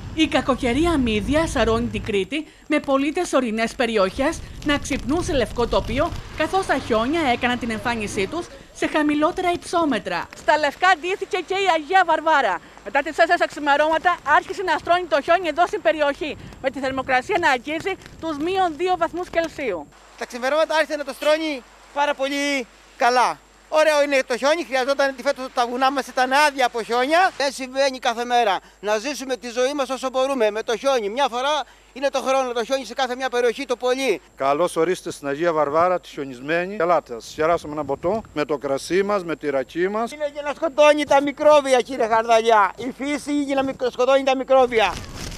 Η κακοκαιρία μύδια σαρώνει την Κρήτη, με πολίτες ορεινές περιοχές να ξυπνούν σε λευκό τοπίο, καθώς τα χιόνια έκαναν την εμφάνισή τους σε χαμηλότερα υψόμετρα. Στα λευκά ντύθηκε και η Αγία Βαρβάρα. Μετά τις 4 ξημερώματα άρχισε να στρώνει το χιόνι εδώ στην περιοχή, με τη θερμοκρασία να αγγίζει τους -2 βαθμούς Κελσίου. Τα ξημερώματα άρχισε να το στρώνει πάρα πολύ καλά. Ωραίο είναι το χιόνι, χρειαζόταν τη φέτος τα βουνά μας ήταν άδεια από χιόνια. Δεν συμβαίνει κάθε μέρα να ζήσουμε τη ζωή μας όσο μπορούμε με το χιόνι. Μια φορά είναι το χρόνο το χιόνι σε κάθε μια περιοχή το πολύ. Καλώς ορίσατε στην Αγία Βαρβάρα, τη χιονισμένη. Ελάτε, σας κεράσουμε ένα ποτό με το κρασί μας, με τη ρακή μας. Είναι για να σκοτώνει τα μικρόβια, κύριε Χαρδαλιά. Η φύση είναι για να σκοτώνει τα μικρόβια.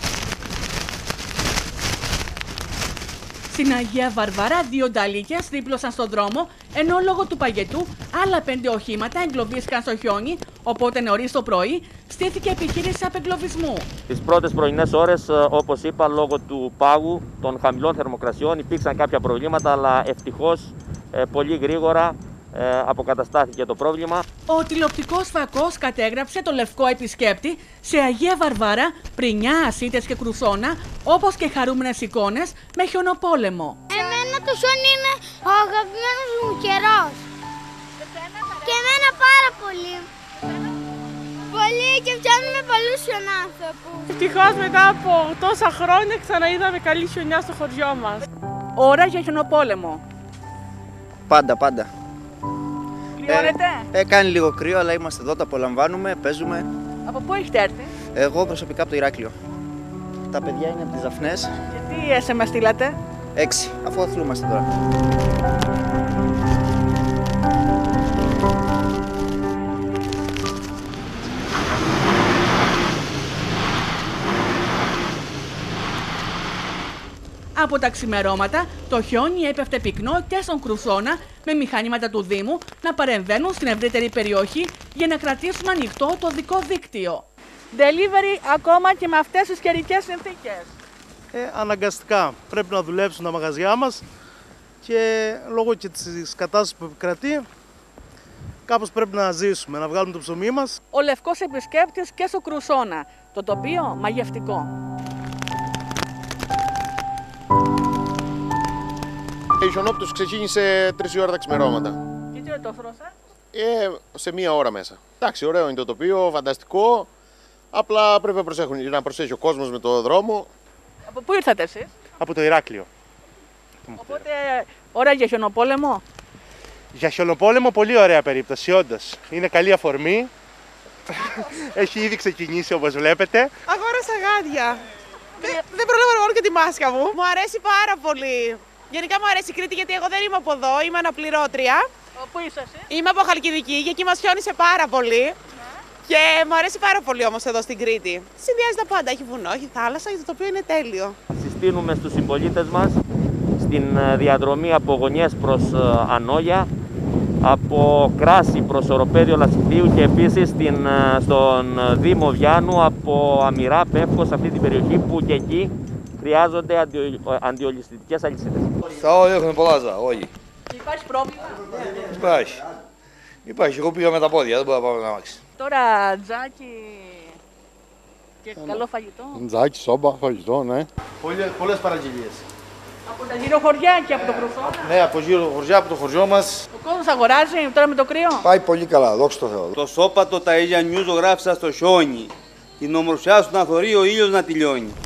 Στην Αγία Βαρβάρα, 2 νταλίκες δίπλωσαν στον δρόμο, ενώ λόγω του παγετού άλλα 5 οχήματα εγκλωβίστηκαν στο χιόνι, οπότε νωρίς το πρωί στήθηκε επιχείρηση απεγκλωβισμού. Τις πρώτες πρωινές ώρες, όπως είπα, λόγω του πάγου των χαμηλών θερμοκρασιών υπήρξαν κάποια προβλήματα, αλλά ευτυχώς πολύ γρήγορα αποκαταστάθηκε το πρόβλημα. Ο τηλεοπτικός φακός κατέγραψε το λευκό επισκέπτη σε Αγία Βαρβάρα, Πρινιά, Ασίτες και Κρουσόνα, όπως και χαρούμενες εικόνες με χιονοπόλεμο. Εμένα το χιόνι είναι ο αγαπημένος μου καιρός. Και εμένα πάρα πολύ. Πολύ και φτιάχνουμε πολλούς χιονάνθρωπους. Ευτυχώς μετά από τόσα χρόνια ξαναείδαμε καλή χιονιά στο χωριό μας. Ώρα για χιονοπόλεμο. Πάντα. Κρυώνεται. Κάνει λίγο κρύο, αλλά είμαστε εδώ, το απολαμβάνουμε, παίζουμε. Από πού έχετε έρθει? Εγώ προσωπικά από το Ηράκλειο. Τα παιδιά είναι από τις Δαφνές. Και τι SMS στείλατε? 6, αφού αθλούμαστε τώρα. Από τα ξημερώματα, το χιόνι έπεφτε πυκνό και στον Κρουσόνα, με μηχανήματα του Δήμου να παρεμβαίνουν στην ευρύτερη περιοχή για να κρατήσουν ανοιχτό το οδικό δίκτυο. Delivery ακόμα και με αυτές τις καιρικές συνθήκες. Αναγκαστικά πρέπει να δουλέψουν τα μαγαζιά μας και λόγω και της κατάστασης που επικρατεί κάπως πρέπει να ζήσουμε, να βγάλουμε το ψωμί μας. Ο λευκός επισκέπτης και στο Κρουσόνα, το τοπίο μαγευτικό. Η χιονόπτωση ξεκίνησε 3 η ώρα τα ξημερώματα. Και τι το φρόσα? Σε 1 ώρα μέσα. Εντάξει, ωραίο είναι το τοπίο, φανταστικό. Απλά πρέπει να προσέχει ο κόσμος με το δρόμο. Από πού ήρθατε εσείς? Από το Ηράκλειο. Οπότε, ώρα για χιονοπόλεμο. Για χιονοπόλεμο πολύ ωραία περίπτωση, όντως. Είναι καλή αφορμή. Έχει ήδη ξεκινήσει όπως βλέπετε. Αγόρασα γάντια. Δεν πρόλαβα μόνο και τη μάσκα μου. Μου αρέσει πάρα πολύ. Γενικά μου αρέσει η Κρήτη γιατί εγώ δεν είμαι από εδώ, είμαι αναπληρώτρια. Πού είσαι εσύ? Είμαι από Χαλκιδική και εκεί μας χιόνισε πάρα πολύ. Και μου αρέσει πάρα πολύ όμως εδώ στην Κρήτη. Συνδυάζει τα πάντα, έχει βουνό, έχει θάλασσα, το οποίο είναι τέλειο. Συστήνουμε στους συμπολίτες μας στην διαδρομή από Γωνιές προς Ανόγια, από Κράση προς Οροπέδιο Λασιθίου και επίσης στον Δήμο Βιάνου από Αμυρά, Πεύκο, σε αυτή την περιοχή που και εκεί χρειάζονται αντιολισθητικές αλυσίδες. Στα όλα έχουν πολλά ζώα, όλοι. Υπάρχει πρόβλημα? Υπάρχει, εγώ πήγα με τα πόδια, δεν μπορώ να πάω με αμάξι. Τώρα τζάκι και καλό φαγητό. Τζάκι, σόμπα, φαγητό, ναι. Πολλές παραγγελίες. Από τα γύρω χωριά και από το Κρουσόνα. Ναι, από γύρω χωριά, από το χωριό μας. Ο κόσμος αγοράζει τώρα με το κρύο. Πάει πολύ καλά, δόξα τω Θεώ. Το σώπατο τα ίδια νιούζο γράφει στο χιόνι. Την ομορφιά σου να θωρεί ο ήλιος να τελειώνει.